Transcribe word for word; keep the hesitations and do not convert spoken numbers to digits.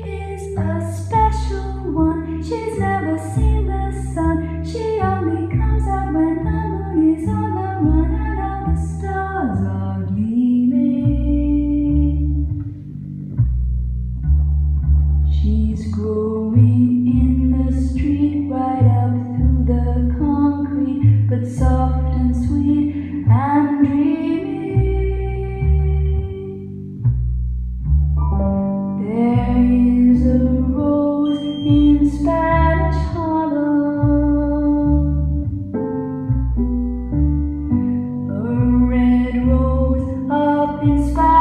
is a special one. She's never seen the sun. She only comes out when the moon is on the run and all the stars are gleaming. She's growing in the street, right up through the concrete, but soft and sweet and dreamy. There is a rose in Spanish Harlem, a red rose up in Spanish